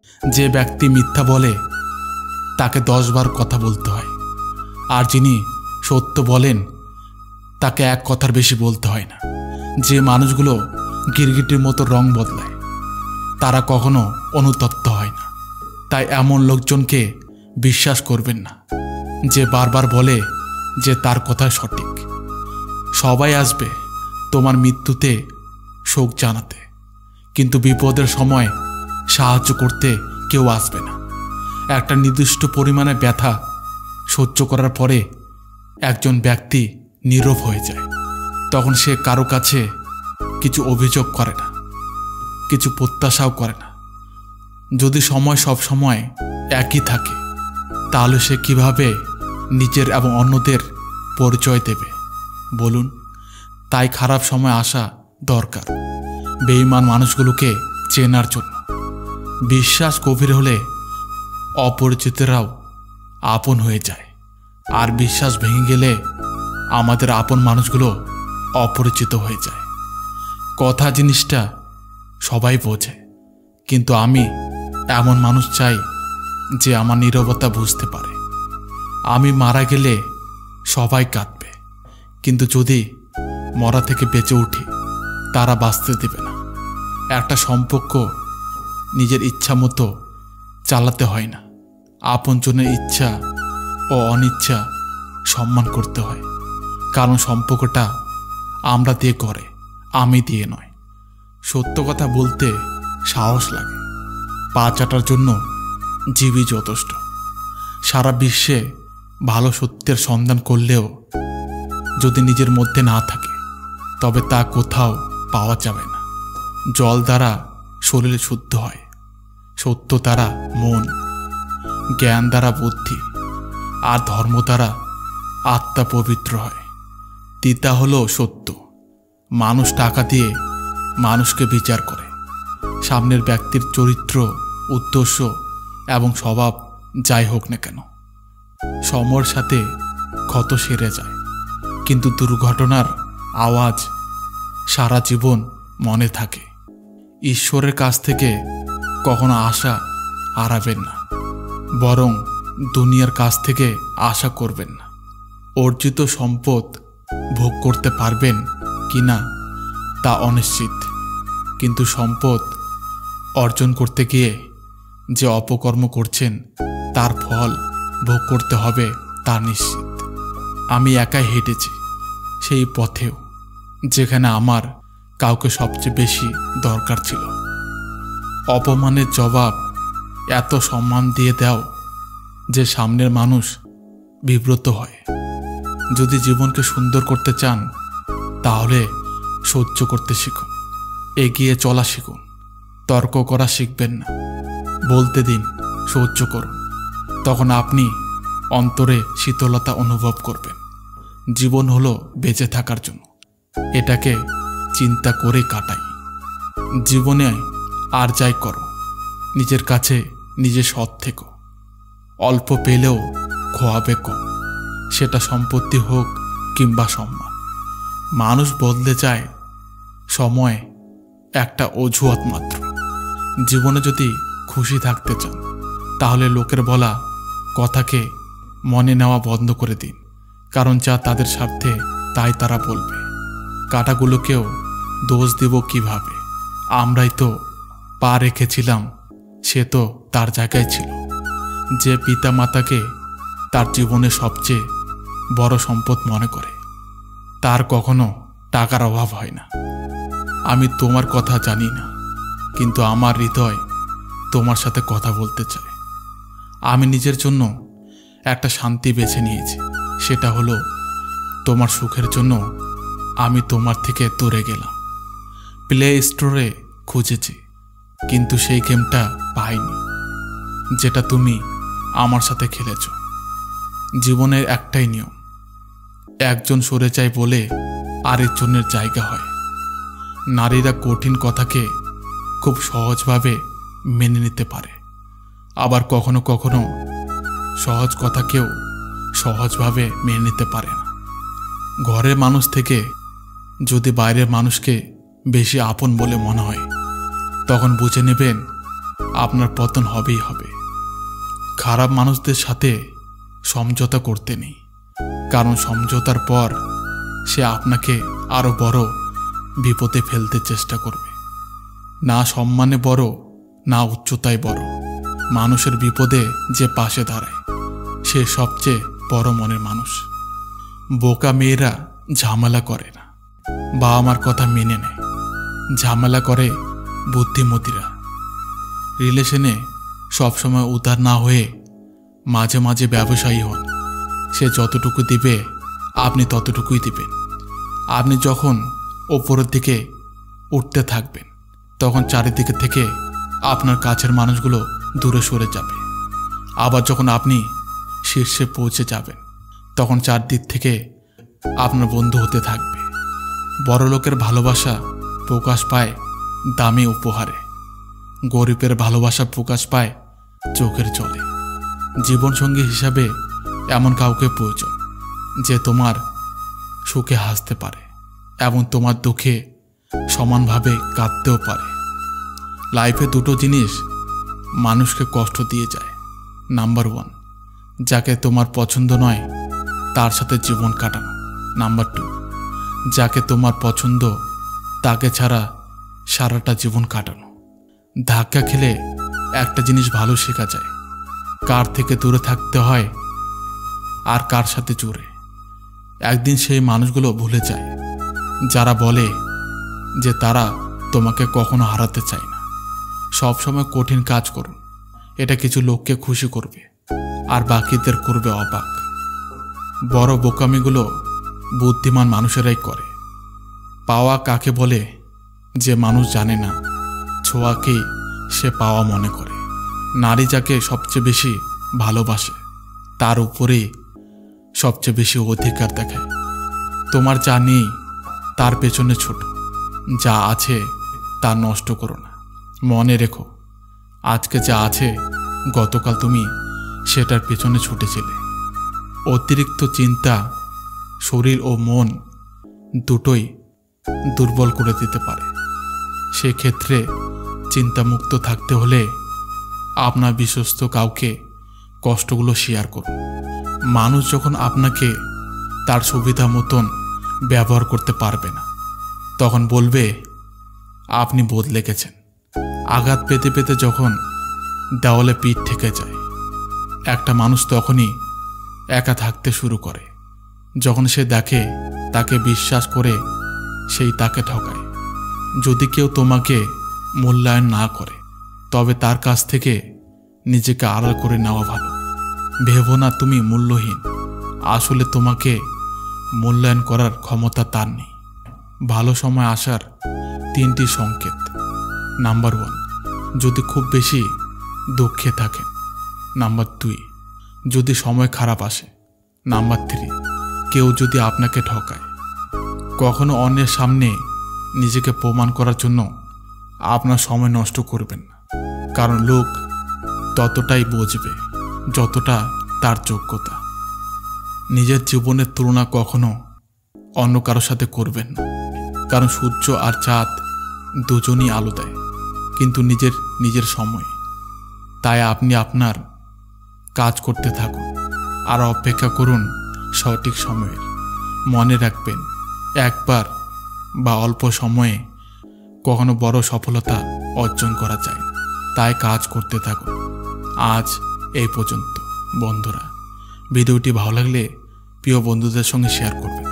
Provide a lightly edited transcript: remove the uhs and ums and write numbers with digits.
যে ব্যক্তি মিথ্যা বলে তাকে 10 বার কথা বলতে হয়, আর যিনি সত্য বলেন তাকে এক কথার বেশি বলতে হয় না। যে মানুষগুলো গিরগিটির মতো রং বদলায় তারা কখনো অনুতপ্ত হয় না। তাই এমন লোকজনকে বিশ্বাস করবেন না যে বারবার বলে যে তার কথা সঠিক। সবাই আসবে তোমার মৃত্যুতে শোক জানাতে, কিন্তু বিপদের সময় সাহায্য করতে কেউ আসবে না। একটা নির্দিষ্ট পরিমাণে ব্যথা সহ্য করার পরে একজন ব্যক্তি নীরব হয়ে যায়। তখন সে কারো কাছে কিছু অভিযোগ করে না, কিছু প্রত্যাশাও করে না। যদি সময় সব সময় একই থাকে তাহলে সে কিভাবে নিজের এবং অন্যদের পরিচয় দেবে বলুন? তাই খারাপ সময় আসা দরকার বেঈমান মানুষগুলোকে চেনার জন্য। বিশ্বাস গভীর হলে অপরিচিতরাও আপন হয়ে যায়, আর বিশ্বাস ভেঙে গেলে আমাদের আপন মানুষগুলো অপরিচিত হয়ে যায়। কথা জিনিসটা সবাই বোঝে, কিন্তু আমি এমন মানুষ চাই যে আমার নীরবতা বুঝতে পারে। আমি মারা গেলে সবাই কাঁদবে, কিন্তু যদি মরা থেকে বেঁচে উঠি তারা বাঁচতে দেবে না। একটা সম্পর্ক নিজের ইচ্ছা মতো চালাতে হয় না, আপনজনের ইচ্ছা ও অনিচ্ছা সম্মান করতে হয়। কারণ সম্পর্কটা আমরা দিয়ে করে, আমি দিয়ে নয়। সত্য কথা বলতে সাহস লাগে, পা চাটার জন্য জীবই যথেষ্ট। সারা বিশ্বে ভালো সত্যের সন্ধান করলেও যদি নিজের মধ্যে না থাকে তবে তা কোথাও পাওয়া যাবে না। জল দ্বারা শরীর শুদ্ধ হয়, সত্য দ্বারা মন, জ্ঞান দ্বারা বুদ্ধি, আর ধর্ম দ্বারা আত্মা পবিত্র হয়। তিতা হলো সত্য। মানুষ টাকা দিয়ে মানুষকে বিচার করে। সামনের ব্যক্তির চরিত্র, উদ্দেশ্য এবং স্বভাব যাই হোক না কেন, সময়ের সাথে ক্ষত সেরে যায়, কিন্তু দুর্ঘটনার আওয়াজ সারা জীবন মনে থাকে। ঈশ্বরের কাছ থেকে কখনো আশা হারাবেন না, বরং দুনিয়ার কাছ থেকে আশা করবেন না। অর্জিত সম্পদ ভোগ করতে পারবেন কিনা তা অনিশ্চিত, কিন্তু সম্পদ অর্জন করতে গিয়ে যে অপকর্ম করছেন তার ফল ভোগ করতে হবে তা নিশ্চিত। আমি একাই হেঁটেছি সেই পথেও যেখানে আমার কাউকে সবচেয়ে বেশি দরকার ছিল। অপমানের জবাব এত সম্মান দিয়ে দাও যে সামনের মানুষ বিব্রত হয়। যদি জীবনকে সুন্দর করতে চান তাহলে সহ্য করতে শিখুন, এগিয়ে চলা শিখুন। তর্ক করা শিখবেন না, বলতে দিন, সহ্য করুন। তখন আপনি অন্তরে শীতলতা অনুভব করবেন। জীবন হলো বেঁচে থাকার জন্য, এটাকে চিন্তা করে কাটাই। জীবনে আর যাই করো, নিজের কাছে নিজে সৎ থেকো। অল্প পেলেও খোয়াবে কম, সেটা সম্পত্তি হোক কিংবা সম্মান। মানুষ বদলে যায়, সময় একটা অজুহাত মাত্র। জীবনে যদি খুশি থাকতে চান তাহলে লোকের বলা কথাকে মনে নেওয়া বন্ধ করে দিন, কারণ যা তাদের স্বার্থে তাই তারা বলবে। কাঁটাগুলোকেও দোষ দিব কিভাবে? আমরাই তো পা রেখেছিলাম, সে তো তার জায়গায় ছিল। যে পিতা মাতাকে তার জীবনে সবচেয়ে বড় সম্পদ মনে করে তার কখনো টাকার অভাব হয় না। আমি তোমার কথা জানি না, কিন্তু আমার হৃদয় তোমার সাথে কথা বলতে চায়। আমি নিজের জন্য একটা শান্তি বেছে নিয়েছি, সেটা হলো তোমার সুখের জন্য আমি তোমার থেকে দূরে গেলাম। প্লে স্টোরে খুঁজেছি, কিন্তু সেই গেমটা পাইনি যেটা তুমি আমার সাথে খেলেছ। জীবনের একটাই নিয়ম, একজন সরে যায় বলে আরেকজনের জায়গা হয়। নারীরা কঠিন কথাকে খুব সহজভাবে মেনে নিতে পারে, আবার কখনো কখনো সহজ কথাকেও সহজভাবে মেনে নিতে পারে না। ঘরের মানুষ থেকে যদি বাইরের মানুষকে বেশি আপন বলে মনে হয় তখন বুঝে নেবেন আপনার পতন হবেই হবে। খারাপ মানুষদের সাথে সমঝোতা করতে নেই, কারণ সমঝোতার পর সে আপনাকে আরো বড় বিপদে ফেলতে চেষ্টা করবে। না সম্মানে বড়, না উচ্চতায় বড়, মানুষের বিপদে যে পাশে দাঁড়ায় সে সবচেয়ে বড় মনের মানুষ। বোকা মেয়েরা ঝামেলা করে না, বাবা মার কথা মেনে নেয়। ঝামেলা করে বুদ্ধিমতীরা। রিলেশনে সবসময় উদার না হয়ে মাঝে মাঝে ব্যবসায়ী হন। সে যতটুকু দিবে আপনি ততটুকুই দিবেন। আপনি যখন ওপরের দিকে উঠতে থাকবেন তখন চারিদিকে থেকে আপনার কাছের মানুষগুলো দূরে সরে যাবে। আবার যখন আপনি শীর্ষে পৌঁছে যাবেন তখন চারদিক থেকে আপনার বন্ধু হতে থাকবে। বড় লোকের ভালোবাসা প্রকাশ পায় দামি উপহারে, গরিবের ভালোবাসা প্রকাশ পায় চোখের জলে। জীবনসঙ্গী হিসাবে এমন কাউকে প্রয়োজন যে তোমার সুখে হাসতে পারে এবং তোমার দুঃখে সমানভাবে কাঁদতেও পারে। লাইফে দুটো জিনিস মানুষকে কষ্ট দিয়ে যায়। নাম্বার 1, যাকে তোমার পছন্দ নয় তার সাথে জীবন কাটানো। নাম্বার 2, যাকে তোমার পছন্দ তাকে ছাড়া সারাটা জীবন কাটানো। ধাক্কা খেলে একটা জিনিস ভালো শেখা যায়, কার থেকে দূরে থাকতে হয় আর কার সাথে জুড়ে। একদিন সেই মানুষগুলো ভুলে যায় যারা বলে যে তারা তোমাকে কখনো হারাতে চায় না। সবসময় কঠিন কাজ করুন, এটা কিছু লোককে খুশি করবে আর বাকিদের করবে অবাক। বড় বোকামিগুলো বুদ্ধিমান মানুষেরাই করে। পাওয়া কাকে বলে যে মানুষ জানে না, ছোঁয়াকেই সে পাওয়া মনে করে। নারী যাকে সবচেয়ে বেশি ভালোবাসে তার উপরেই সবচেয়ে বেশি অধিকার দেখায়। তোমার যা নেই তার পেছনে ছোট, যা আছে তা নষ্ট করো না। মনে রেখো, আজকে যা আছে গতকাল তুমি সেটার পেছনে ছুটেছিলে। অতিরিক্ত চিন্তা শরীর ও মন দুটোই দুর্বল করে দিতে পারে। সেক্ষেত্রে চিন্তামুক্ত থাকতে হলে আপনার বিশ্বস্ত কাউকে কষ্টগুলো শেয়ার করুন। মানুষ যখন আপনাকে তার সুবিধা মতন ব্যবহার করতে পারবে না তখন বলবে আপনি বদলে গেছেন। আঘাত পেতে পেতে যখন দেওয়ালে পিঠ ঠেকে যায় একটা মানুষ তখনই একা থাকতে শুরু করে। যখন সে দেখে তাকে বিশ্বাস করে সেই তাকে ঠকায়। যদি কেউ তোমাকে মূল্যায়ন না করে তবে তার কাছ থেকে নিজেকে আড়াল করে নেওয়া ভালো। ভেবো না তুমি মূল্যহীন, আসলে তোমাকে মূল্যায়ন করার ক্ষমতা তার নেই। ভালো সময় আসার 3টি সংকেত। নাম্বার 1, যদি খুব বেশি দুঃখে থাকেন। নাম্বার 2, যদি সময় খারাপ আসে। নাম্বার 3, কেউ যদি আপনাকে ঠকায়। কখনো অন্যের সামনে নিজেকে প্রমাণ করার জন্য আপনার সময় নষ্ট করবেন না, কারণ লোক ততটাই বুঝবে যতটা তার যোগ্যতা। নিজের জীবনের তুলনা কখনো অন্য কারোর সাথে করবেন না, কারণ সূর্য আর চাঁদ দুজনই আলো দেয় কিন্তু নিজের সময়। তাই আপনি আপনার কাজ করতে থাকুন আর অপেক্ষা করুন সঠিক সময়ের। মনে রাখবেন, একবার বা অল্প সময়ে কখনো বড় সফলতা অর্জন করা যায় না। তাই কাজ করতে থাকুন। আজ এই পর্যন্ত। বন্ধুরা, ভিডিওটি ভালো লাগলে প্রিয় বন্ধুদের সঙ্গে শেয়ার করবেন।